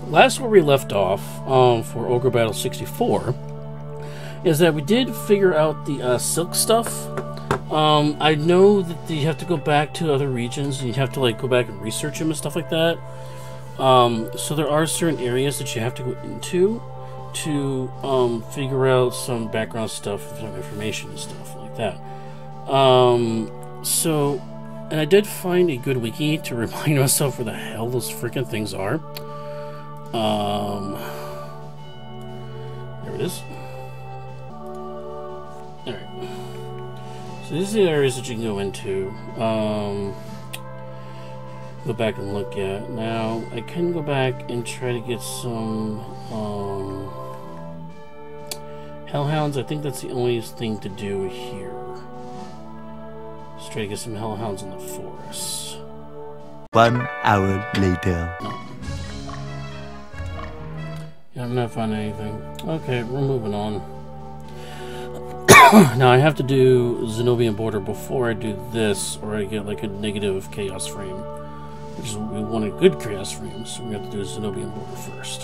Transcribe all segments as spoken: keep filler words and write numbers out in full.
last where we left off um, for Ogre Battle sixty-four is that we did figure out the uh, silk stuff. Um, I know that you have to go back to other regions and you have to like go back and research them and stuff like that. Um, so there are certain areas that you have to go into to um, figure out some background stuff, some information and stuff like that. Um, so, and I did find a good wiki to remind myself where the hell those freaking things are. Um, there it is. Alright. So these are the areas that you can go into. Um, go back and look at. Now, I can go back and try to get some um, hellhounds. I think that's the only thing to do here. Let's try to get some hellhounds in the forest. One hour later. No. Yeah, I'm not finding anything. Okay, we're moving on. Now I have to do Zenobia border before I do this, or I get like a negative chaos frame. Which is what we want, a good chaos frame, so we have to do Zenobia border first.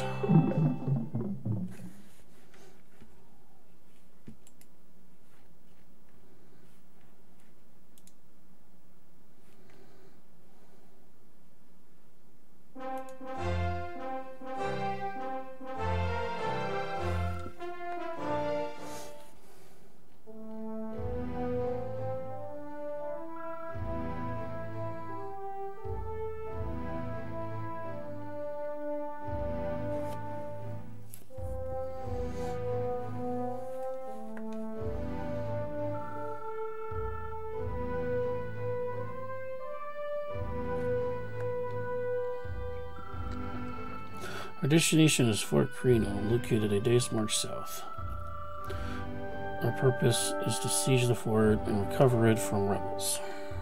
Our destination is Fort Carino, located a day's march south. Our purpose is to siege the fort and recover it from rebels.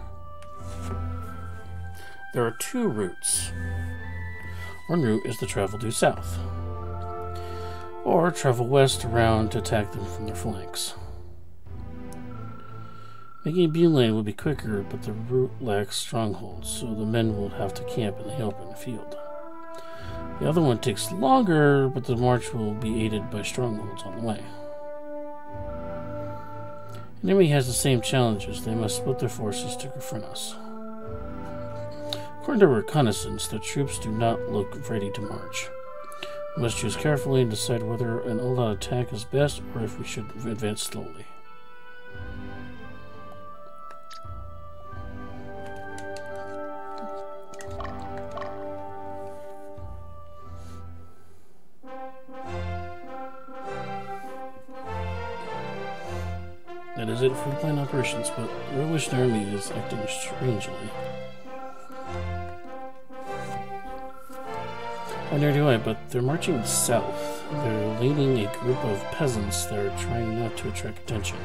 There are two routes. One route is to travel due south, or travel west around to attack them from their flanks. Making a beeline would be quicker, but the route lacks strongholds, so the men will have to camp in the open field. The other one takes longer, but the march will be aided by strongholds on the way. An enemy has the same challenges. They must split their forces to confront us. According to reconnaissance, the troops do not look ready to march. We must choose carefully and decide whether an all-out attack is best or if we should advance slowly. That is it for the planned operations, but the Revolutionary Army is acting strangely. Oh, neither do I, but they're marching south. They're leading a group of peasants that are trying not to attract attention.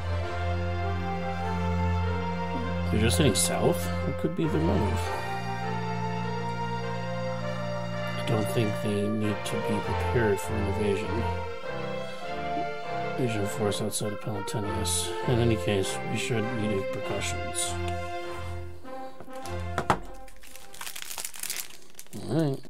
They're just heading south? What could be their motive? I don't think they need to be prepared for an invasion. Asian force outside of Palatinius. In any case, we should take precautions. Alright.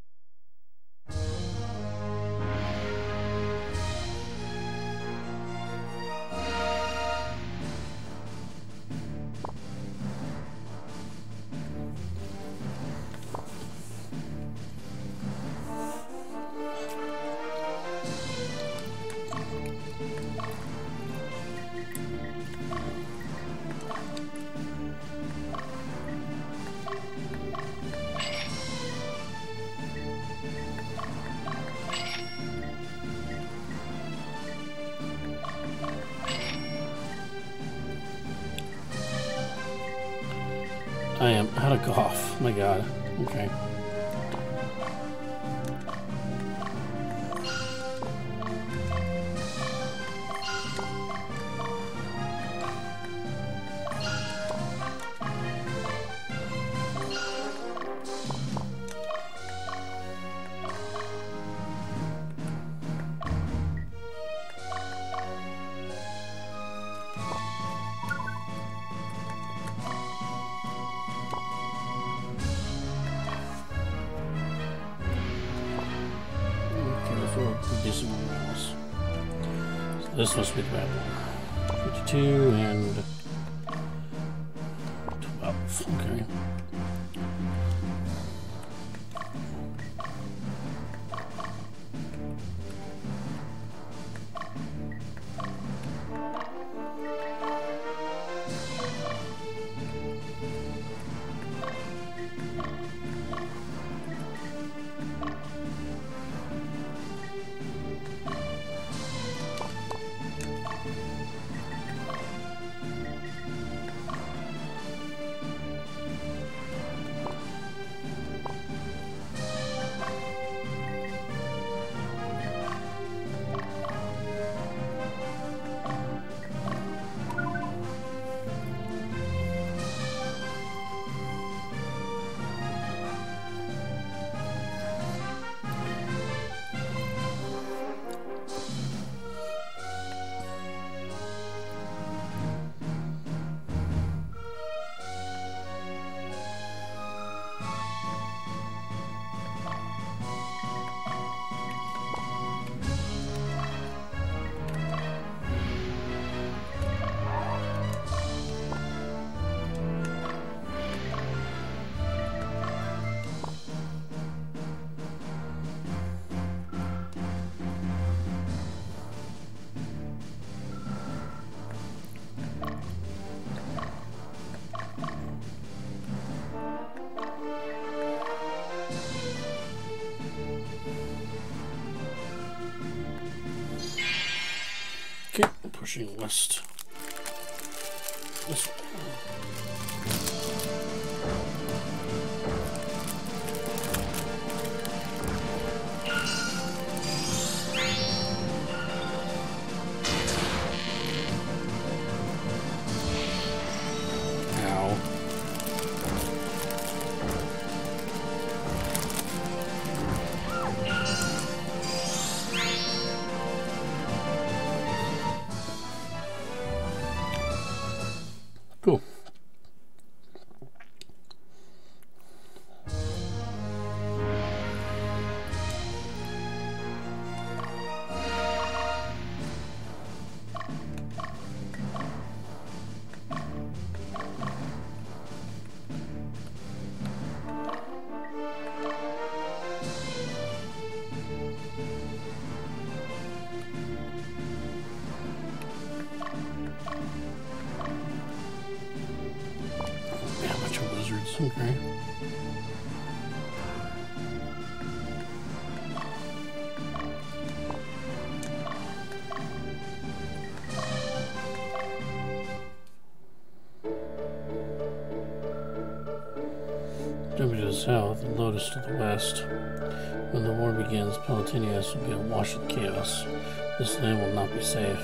I am out of golf. My god. Okay. for reducing morals. So this must be the bad one. fifty-two and twelve. Okay. Pushing west. This way. Ow. Cool. Okay. Zenobia to the south and Lotus to the west. When the war begins, Palatinius will be awash in chaos. This land will not be safe.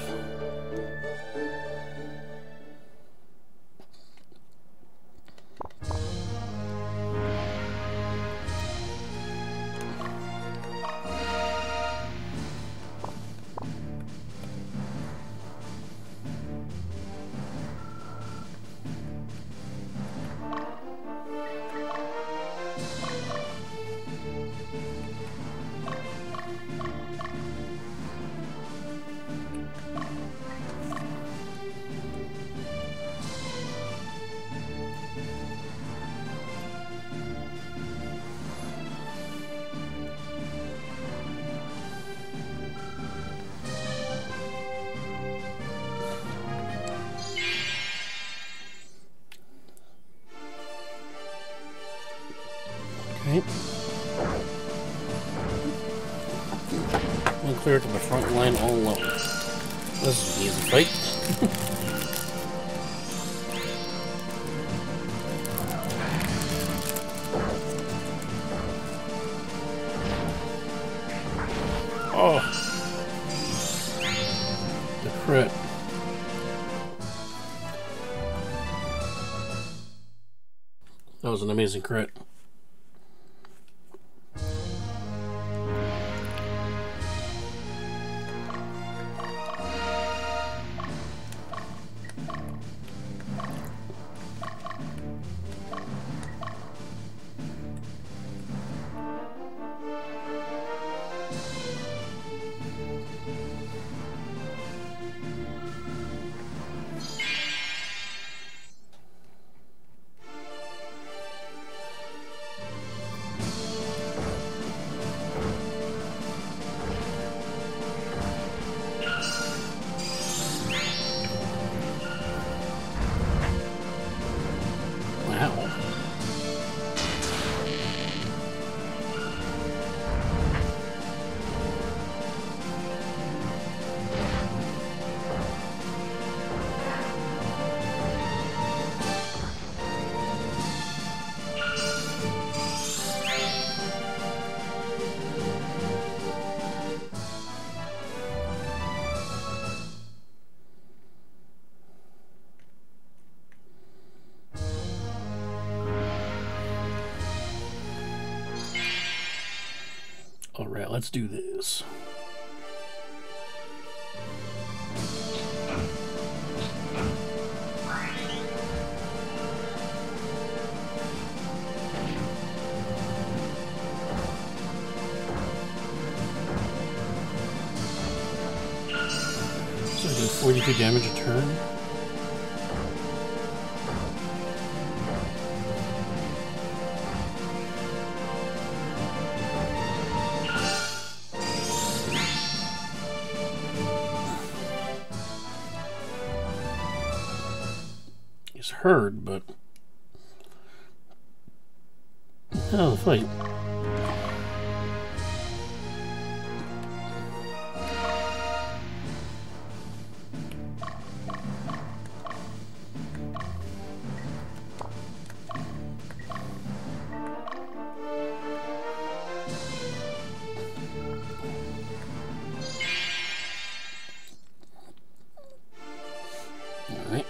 Okay. I'm clear to the front line all alone. This is an easy fight. Oh, the crit. That was an amazing crit. Alright, let's do this. So I do forty-two damage a turn. Heard, but hell of a fight. All right.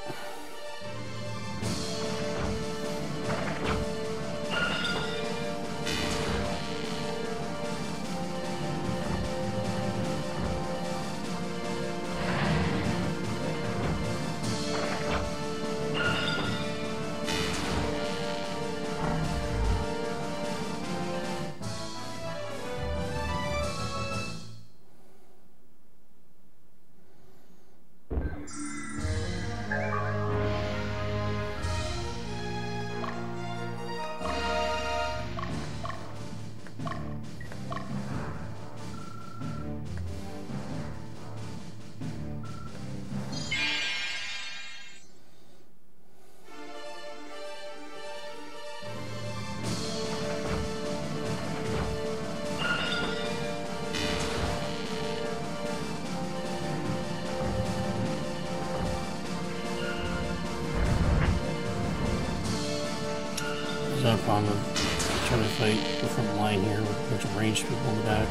No problem. I'm trying to fight the front line here with a bunch of ranged people in the back.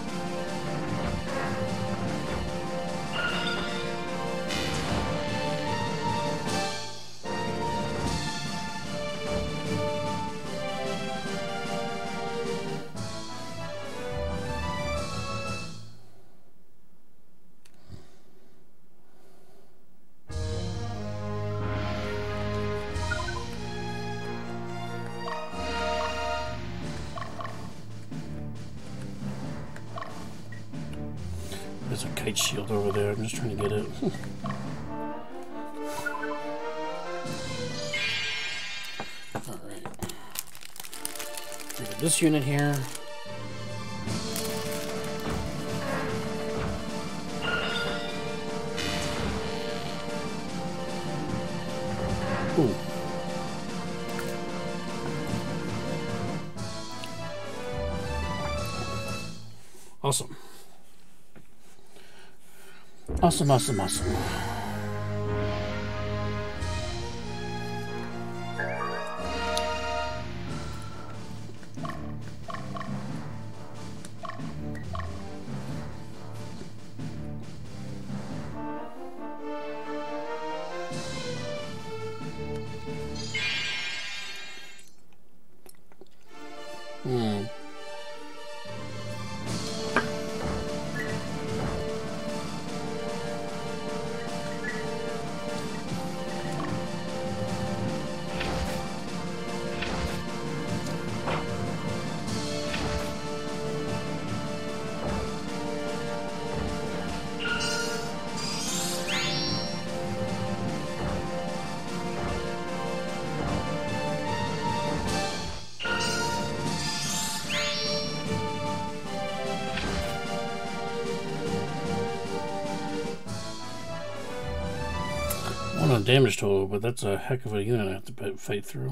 There's a kite shield over there. I'm just trying to get it. Alright. Get this unit here. Ooh. Awesome. Awesome, awesome, awesome. Hmm. One on damage total, but that's a heck of a unit I have to fight through.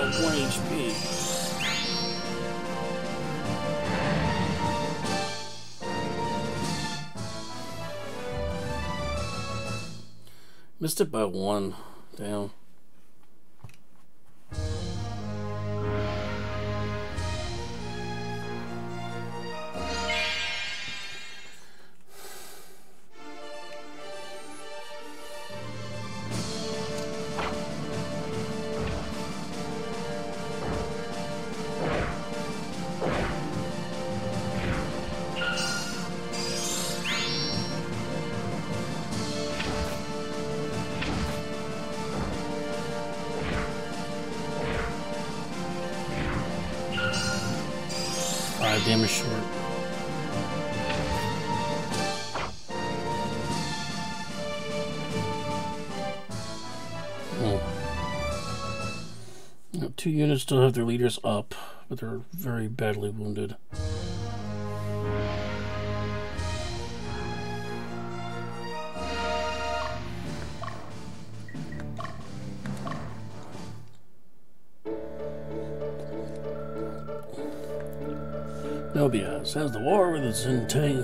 like one H P. Missed it by one. Damn. Five damage short. Oh. Now, two units still have their leaders up, but they're very badly wounded. Zenobia says the war with the Zentang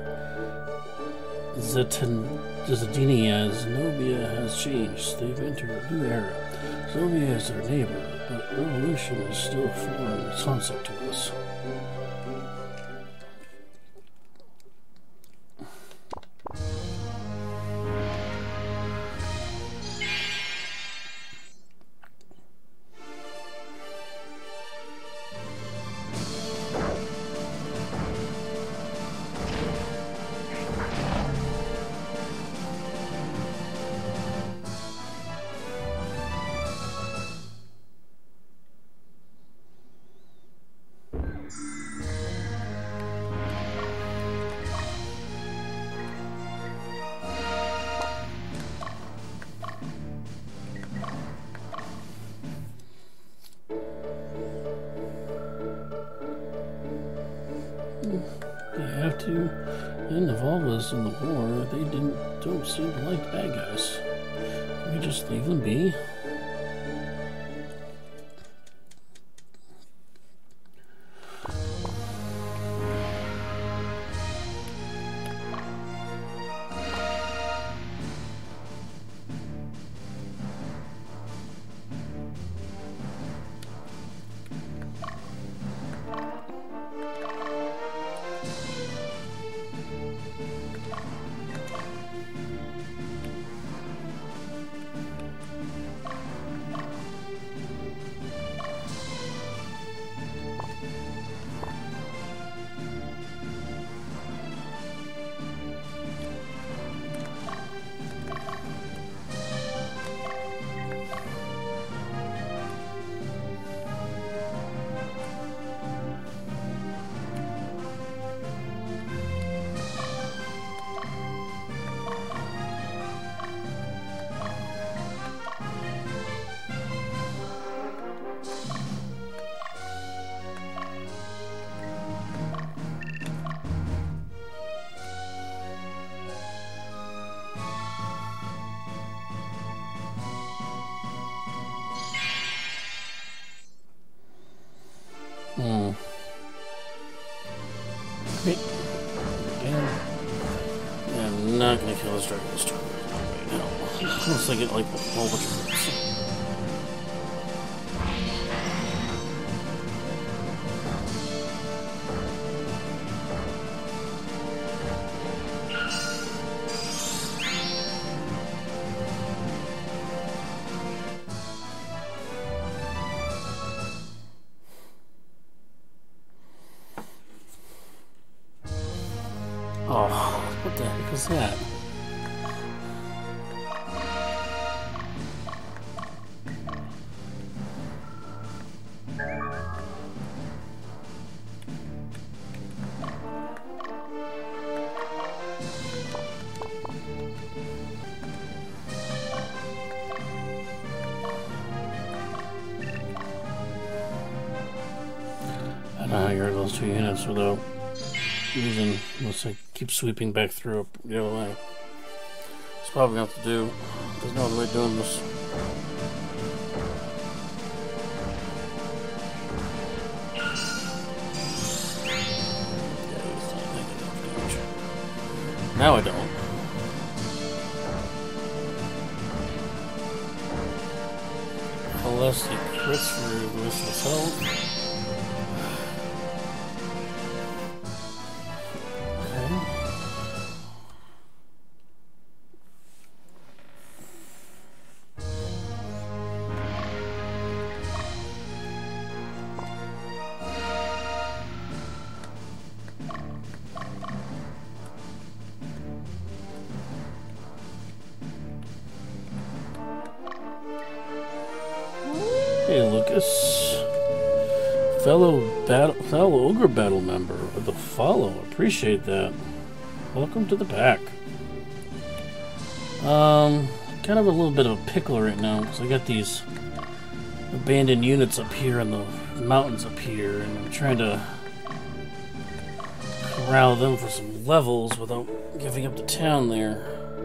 Zetanians, Zenobia has changed. They've entered a new era. Zenobia is their neighbor, but revolution is still a foreign concept to us. They have to involve us in the war. They didn't don't seem to like bad guys. Can we just leave them be? Hmm. Wait. Again. Yeah, I'm not gonna kill this dragon this turn. Right now. Unless I get like a whole bunch of roots. Oh, what the heck is that? I don't know how you heard those two units without using, unless I keep sweeping back through the other way. It's probably gonna have to do. There's no other way of doing this. Now I don't. Unless he crits for the rest of his health. Hey, Lucas. Fellow battle, fellow Ogre battle member with the follow. Appreciate that. Welcome to the pack. Um, kind of a little bit of a pickle right now because I got these abandoned units up here in the mountains up here, and I'm trying to corral them for some levels without giving up the town there.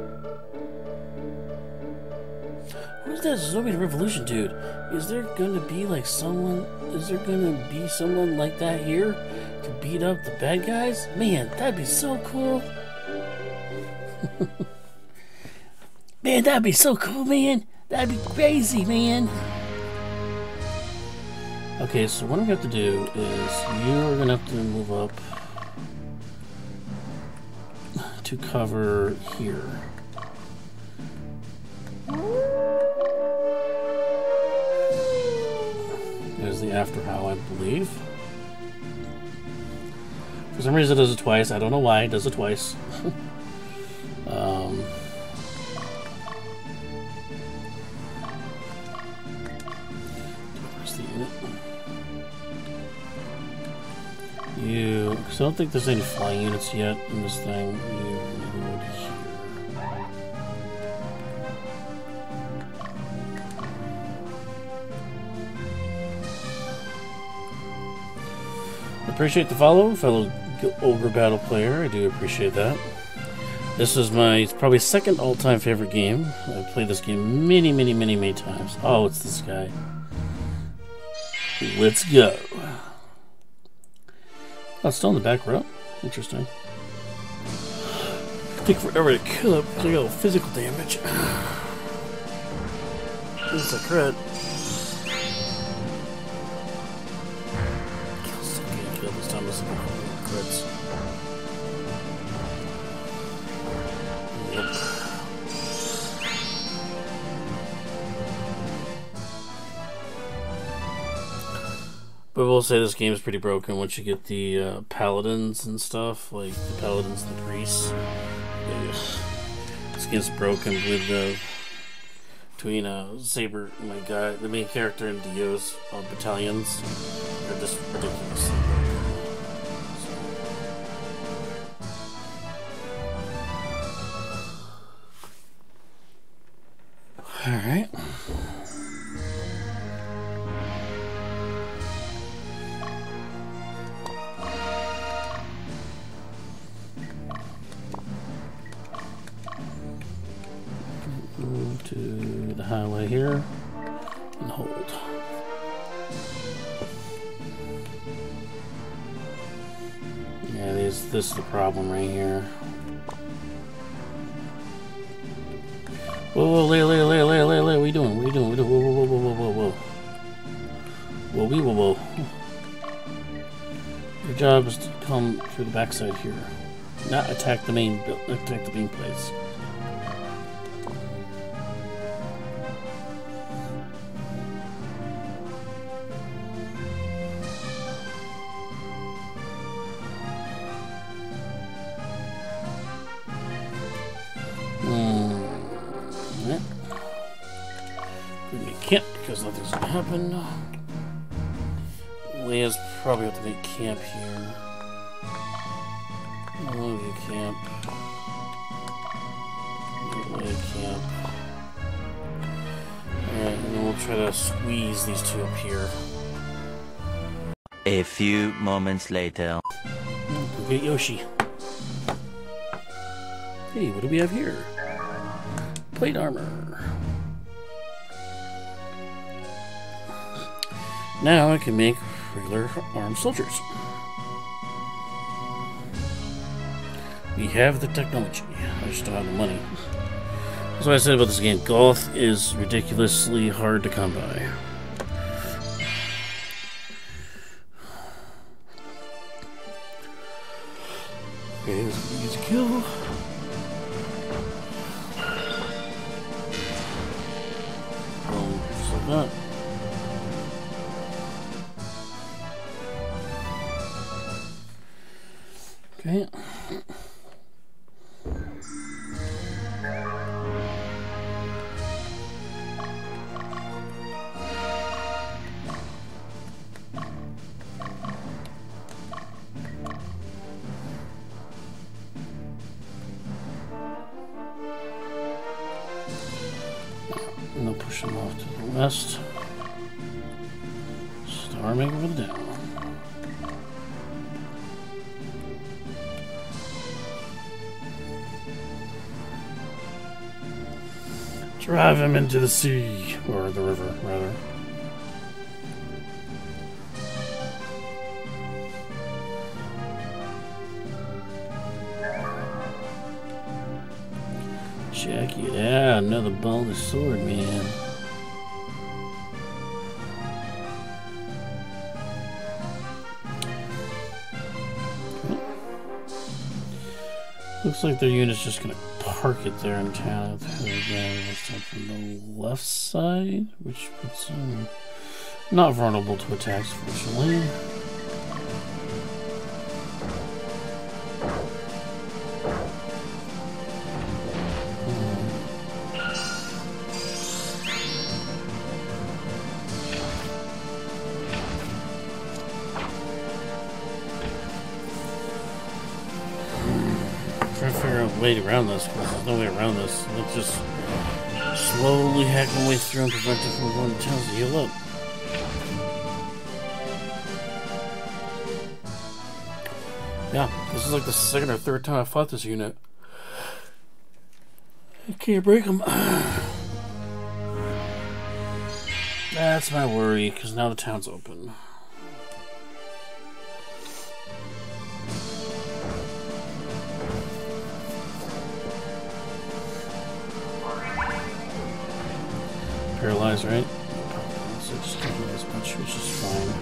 Who's that Zenobia Revolution dude? Is there gonna be like someone, is there gonna be someone like that here to beat up the bad guys? Man, that'd be so cool. Man, that'd be so cool, man. That'd be crazy, man. Okay, so what I'm gonna have to do is you're gonna have to move up to cover here. There's the after how, I believe. For some reason it does it twice. I don't know why it does it twice. um, where's the unit? You, because I don't think there's any flying units yet in this thing. You move here. Appreciate the follow, fellow Ogre battle player. I do appreciate that. This is my probably second all-time favorite game. I've played this game many, many, many, many times. Oh, it's this guy. Let's go. Oh, it's still in the back row. Interesting. Take forever to kill it because I got physical damage. This is a crit. Crits. Yep. But we'll say this game is pretty broken once you get the uh, paladins and stuff, like the paladins and the priests. Yeah. This game's broken with the uh, between uh, Saber, my guy, the main character, and Dio's uh, battalions. They're just ridiculous. All right. Move to the highway here and hold. Yeah, this this is the problem right here. Whoa, whoa, lay, lay, lay, lay, lay, lay, what are you doing? What are you doing? What are you doing? Whoa, whoa, whoa, whoa, whoa, whoa. Whoa, wee, whoa, whoa. Your job is to come through the backside here. Not attack the main, attack the main place. Can't because nothing's gonna happen. Leia's probably have to make camp here. Oh, you camp. Leia camp. Alright, and then we'll try to squeeze these two up here. A few moments later. Go get Yoshi. Hey, what do we have here? Plate armor. Now I can make regular armed soldiers. We have the technology. I just don't have the money. That's what I said about this game. Golf is ridiculously hard to come by. Okay, this is an easy kill. Oh, just like that. Okay. And I'll push them off to the west. Star maker for the down. Drive him into the sea, or the river, rather. Check it out, another bonus sword, man. Okay. Looks like their unit's just gonna park it there in town. Again, this time from the left side, which puts them not vulnerable to attacks, fortunately. Trying to figure out a way around this, because there's no way around this. Let's just slowly hack my way through and prevent it from going to town to heal up. Yeah, this is like the second or third time I fought this unit. I can't break them. That's my worry, because now the town's open. Paralyzed, right? So just taking this much, which is fine.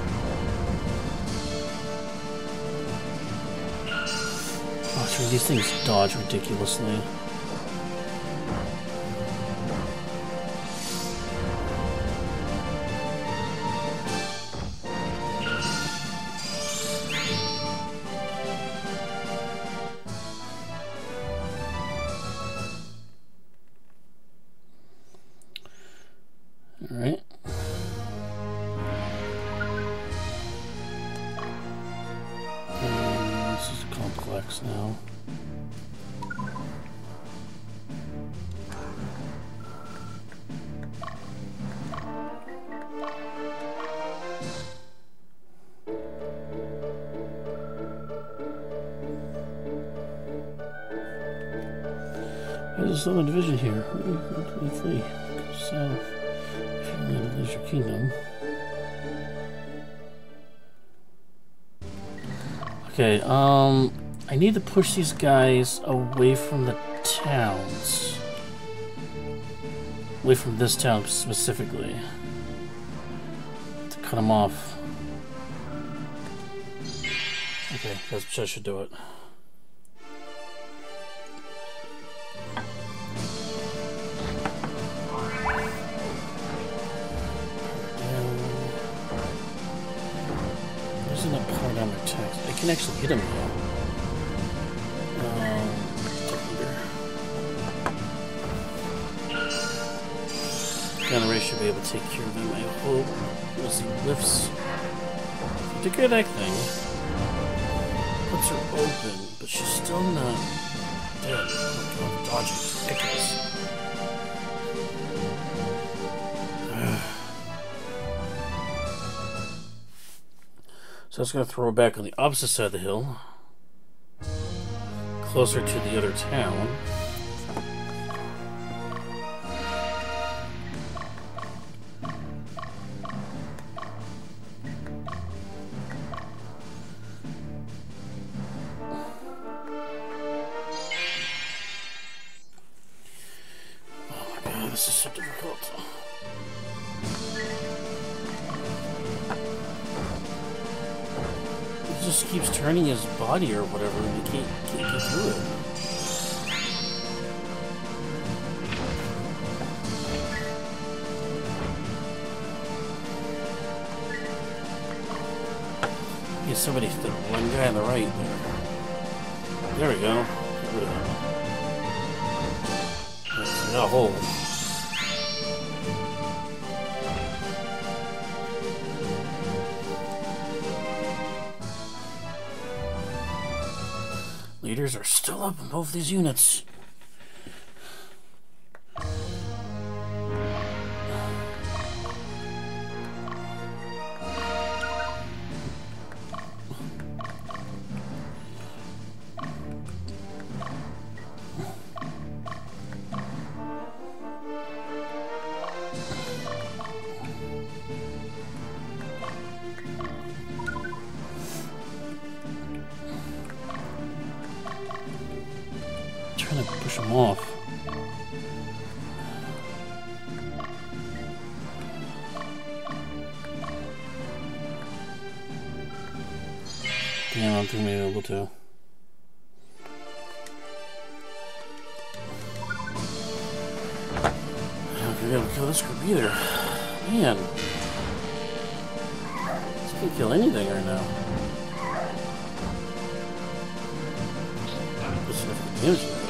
Oh, sure, these things dodge ridiculously. Alright. Um, this is complex now. There's a southern division here. Flee. South. There's your kingdom. Okay, um, I need to push these guys away from the towns. Away from this town specifically. To cut them off. Okay, that's, that should do it. I can actually hit him though. Um, Gunnery should be able to take care of him, I hope. As he lifts. To get that thing. Puts her open, but she's still not dead. Oh, dodging. Ridiculous. So it's going to throw her back on the opposite side of the hill, closer to the other town. difficult. He just keeps turning his body or whatever, and he can't, can't get through it. He's somebody, the one guy on the right there. There we go. Get rid of him. There's a hole. Leaders are still up in both these units. Trying to push him off. Damn, I don't think I'm able to. I don't think I'm able to kill this group either. Man. This can't kill anything right now. This is significant damage right now.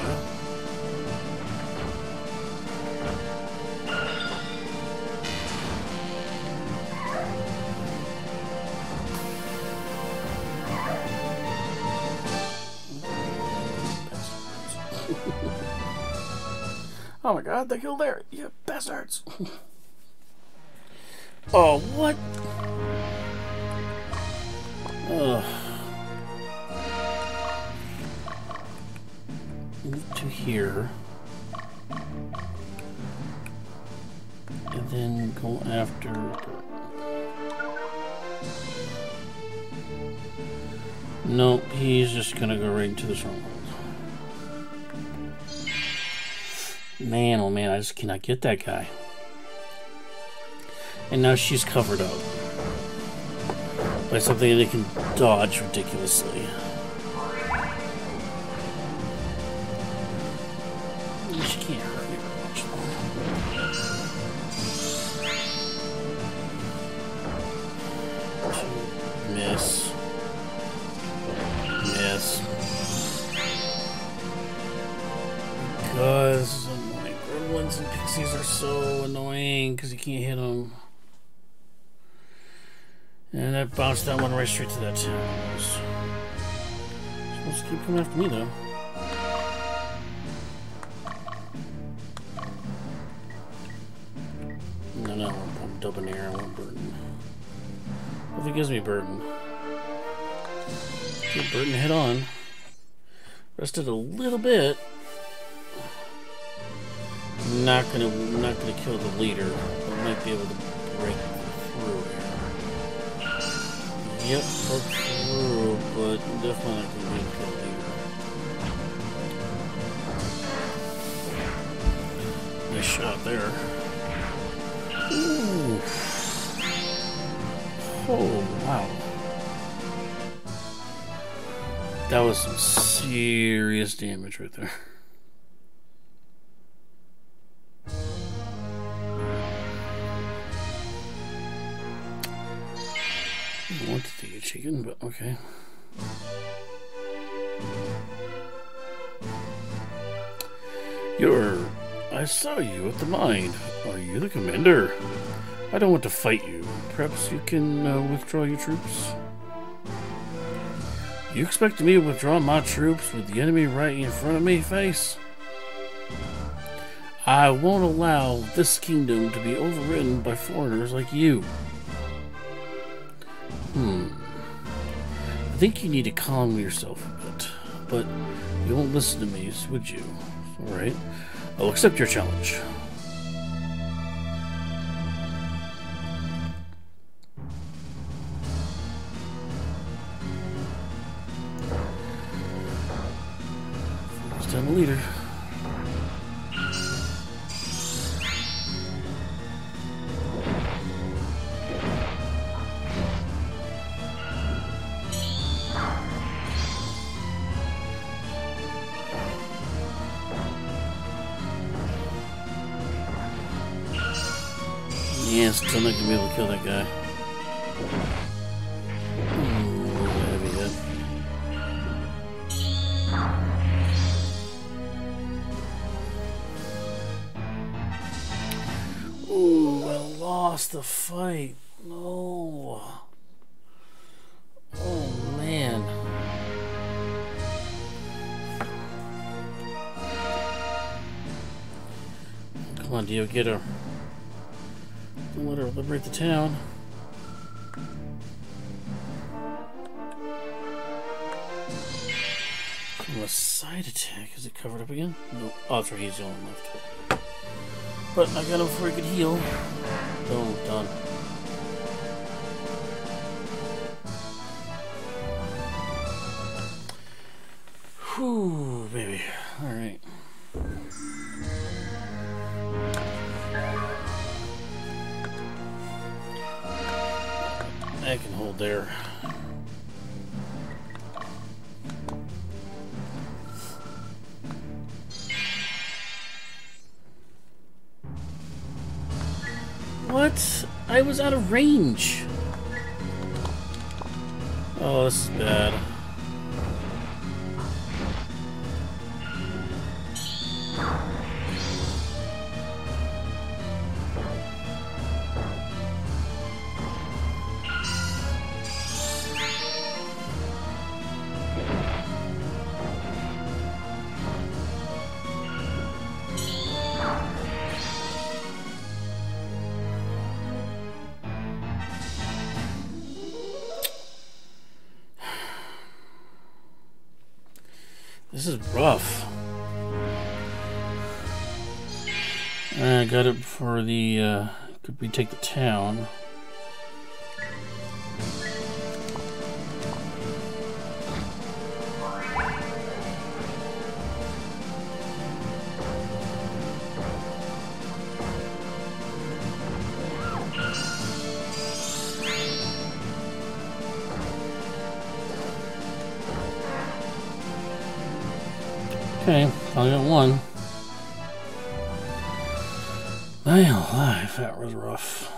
Oh my god, they killed there, you bastards! Oh, what? Ugh. Move to here. And then go after... Nope, he's just gonna go right into the stronghold. Man, oh man, I just cannot get that guy. And now she's covered up by something that can dodge ridiculously. She can't hurt me very much. Miss. Miss. Because my gremlins and pixies are so annoying because you can't hit them. And that bounced that one right straight to that town. It's supposed to keep coming after me though. No, no, I'm dumping air. I want burden. Well, if it gives me burden. Get burden head on. Rested a little bit. Not gonna, not gonna kill the leader. But might be able to break through here. Yep, broke through, but definitely not gonna be able to kill the leader. Nice shot there. Ooh. Oh, wow. That was some serious damage right there. I want to take a chicken, but okay. You're... I saw you at the mine. Are you the commander? I don't want to fight you. Perhaps you can uh, withdraw your troops? You expect me to withdraw my troops with the enemy right in front of me face? I won't allow this kingdom to be overridden by foreigners like you. Hmm. I think you need to calm yourself a bit, but you won't listen to me, would you? Alright. I'll accept your challenge. First time a leader. Yeah, still not gonna be able to kill that guy. Ooh, heavy hit. Ooh, I lost the fight. No. Oh, man. Come on, Dio, get her. Don't let her liberate the town. From a side attack. Is it covered up again? No. Oh, that's right. He's the only one left. But I got him before he could heal. Boom. Done. Whew, baby. Alright. I can hold there. What? I was out of range. Oh, this is bad. This is rough. I got it for the, uh, could we take the town? Okay, finally got one. Man alive, that was rough.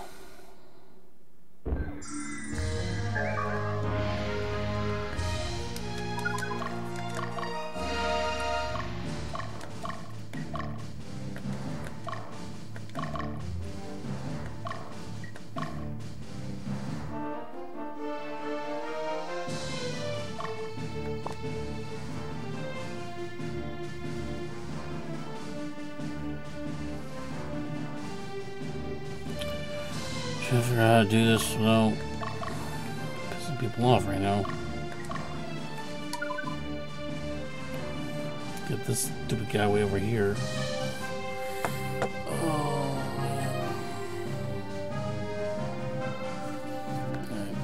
Trying to figure out how to do this without pissing people off right now. Get this stupid guy way over here. Oh, man. Alright.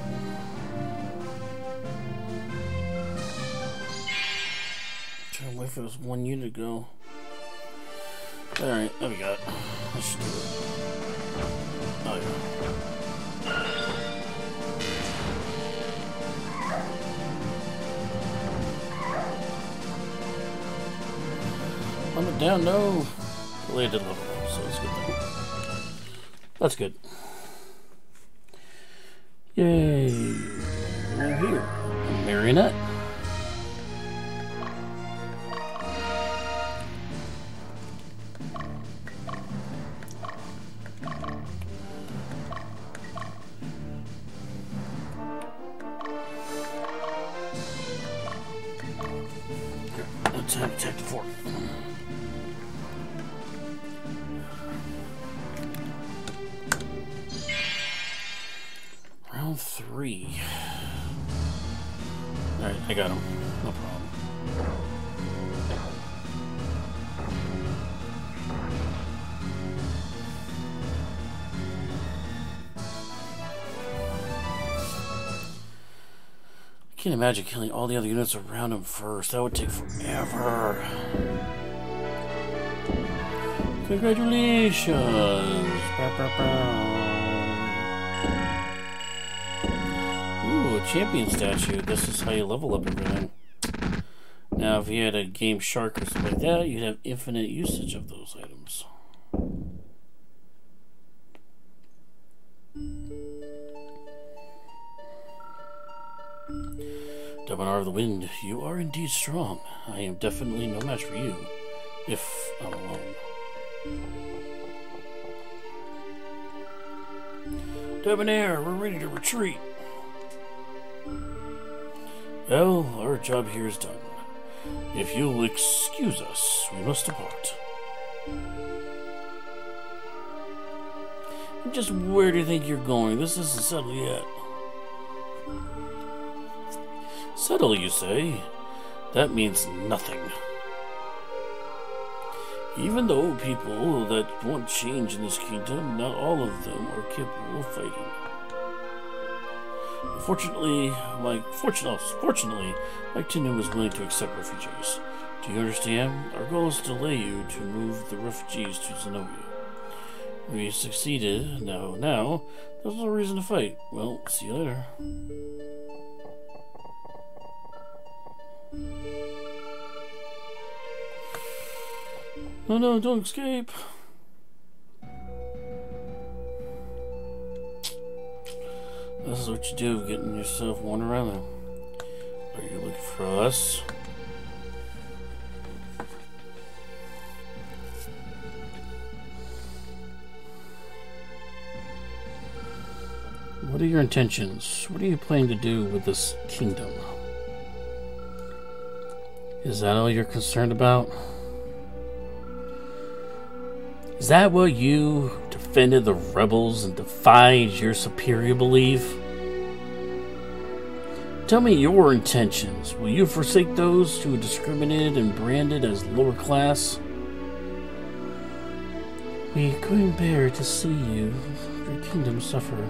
Trying to wait for this one unit to go. Alright, there we go. That should do it. Oh, yeah. I'm it down, no. Well, it did level up, so that's good thing. That's good. Yay. We're here. A marionette. Time to attack the fort. Round three. Alright, I got him. No problem. I can't imagine killing all the other units around him first. That would take forever. Congratulations! Bow, bow, bow. Ooh, a champion statue. This is how you level up everything. Now, if you had a game shark or something like that, you'd have infinite usage of those items. Summoner of the Wind, you are indeed strong. I am definitely no match for you, if I'm alone. Debonair, we're ready to retreat. Well, our job here is done. If you'll excuse us, we must depart. Just where do you think you're going? This isn't settled yet. Settle, you say? That means nothing. Even though people that want change in this kingdom, not all of them are capable of fighting. Fortunately, my fortunately, fortunately, my kingdom is willing to accept refugees. Do you understand? Our goal is to delay you to move the refugees to Zenobia. We succeeded. Now, now, there's no reason to fight. Well, see you later. No, no, don't escape. This is what you do, getting yourself one around them. Are you looking for us? What are your intentions? What are you planning to do with this kingdom? Is that all you're concerned about? Is that what you defended the rebels and defied your superior belief? Tell me your intentions. Will you forsake those who are discriminated and branded as lower class? We couldn't bear to see you, your kingdom suffer.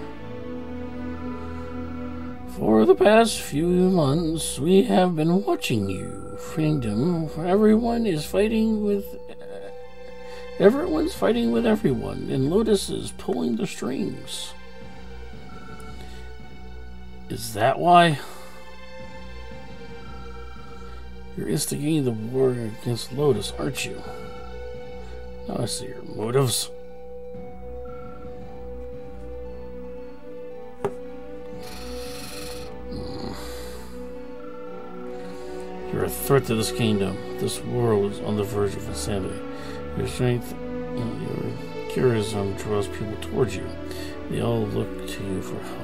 For the past few months, we have been watching you, kingdom. Everyone is fighting with... Everyone's fighting with everyone, and Lotus is pulling the strings. Is that why? You're instigating the war against Lotus, aren't you? Now I see your motives. Hmm. You're a threat to this kingdom. This world is on the verge of insanity. Your strength and your charisma draws people towards you. They all look to you for help.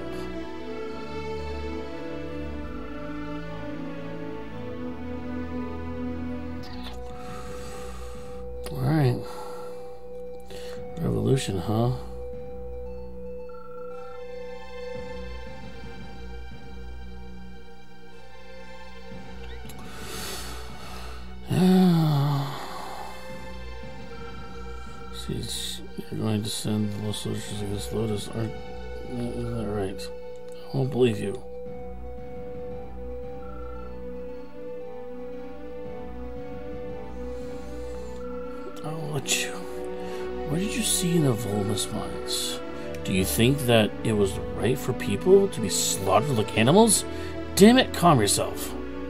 Alright. Revolution, huh? You're going to send the soldiers against Lotus, aren't isn't that right? I won't believe you. I'll let you. What did you see in the Volmus mines? Do you think that it was right for people to be slaughtered like animals? Damn it, calm yourself.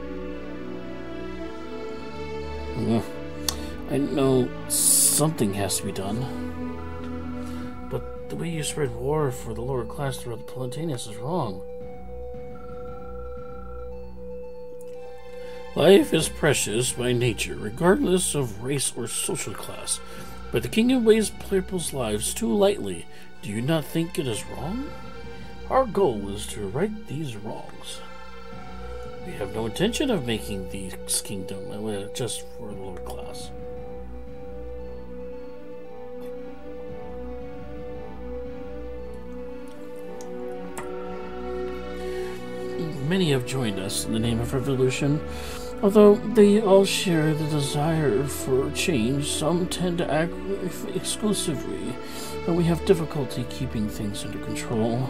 Mm. I know something has to be done. But the way you spread war for the lower class throughout the Plantainus is wrong. Life is precious by nature, regardless of race or social class. But the kingdom weighs people's lives too lightly. Do you not think it is wrong? Our goal is to right these wrongs. We have no intention of making this kingdom just for the lower class. Many have joined us in the name of revolution. Although they all share the desire for change, some tend to act exclusively, and we have difficulty keeping things under control.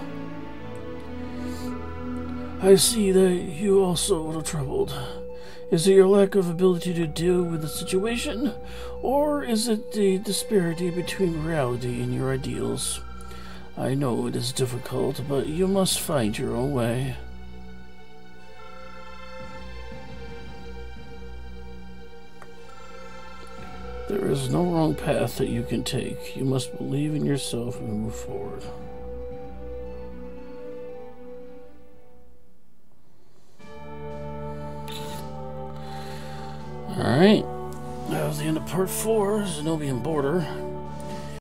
I see that you also are troubled. Is it your lack of ability to deal with the situation, or is it the disparity between reality and your ideals? I know it is difficult, but you must find your own way. There is no wrong path that you can take. You must believe in yourself and move forward. Alright. That was the end of part four, Zenobian Border.